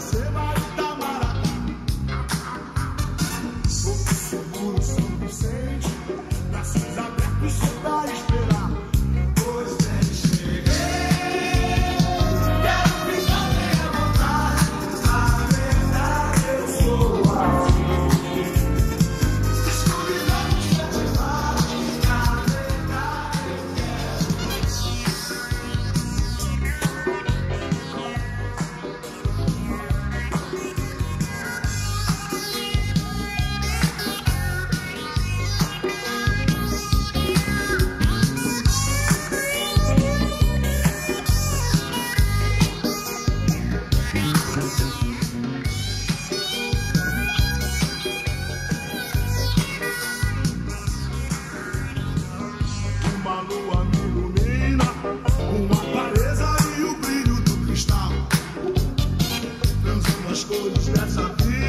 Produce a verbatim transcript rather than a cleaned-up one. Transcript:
Iracema, Itamaracá. Porto Seguro, São Vicente, braços abertos só pra esperar. Pois bem, cheguei, quero ficar bem à vontade. Na verdade eu sou assim. Escuridão me levar, na verdade eu quero. Uma lua me ilumina, uma clareza e o brilho do cristal, transando as cores dessa vida.